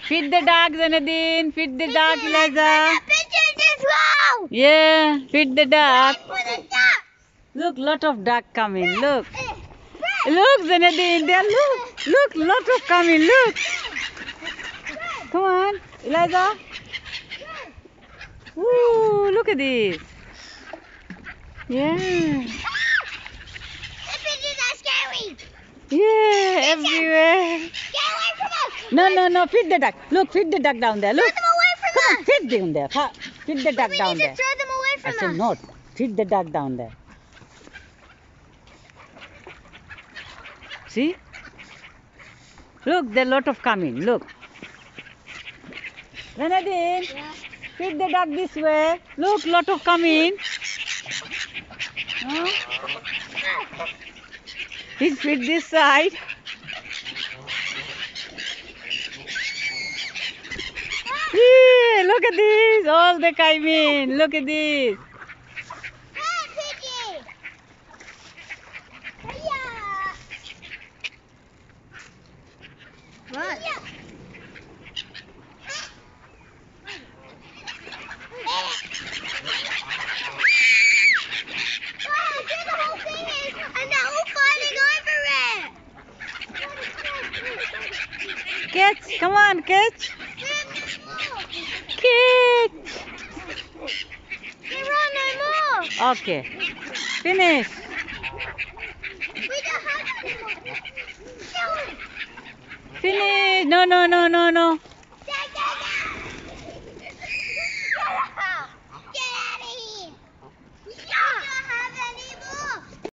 Feed the duck, Zanadine. Feed the duck, Eliza. Wow. Yeah, feed the duck. For the duck. Look, lot of duck coming. Look. Look, Zanadine. There, look, lot of coming. Look. Come on, Eliza. Woo, look at this. Yeah. The pigeons are scary. Yeah, everywhere. Get away from us. No, feed the duck. Look, feed the duck down there. Look. Throw them away from Come on, us. feed them there. Feed the duck We down need to there. throw them away I from said us. no. Feed the duck down there. See? Look, there are a lot of coming. Look. Renadine, Yeah. feed the duck this way. Look, lot of coming. Huh? He's feed this side. Yeah, look at this. All the coming. Look at this. Hey, piggy. Hiya. What? Catch. Come on, catch. Catch. Okay. Finish. Finish. No.